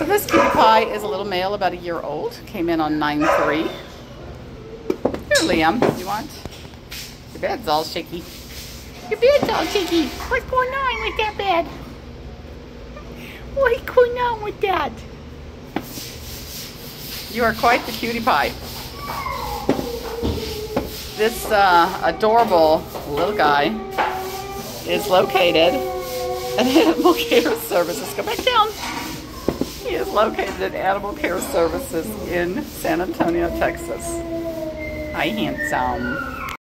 So this cutie pie is a little male, about a year old. Came in on 9/3. Here, Liam, you want? Your bed's all shaky. Your bed's all shaky. What's going on with that bed? What's going on with that? You are quite the cutie pie. This adorable little guy is located at Animal Care Services. Go back down. He is located at Animal Care Services in San Antonio, Texas. Hi, handsome.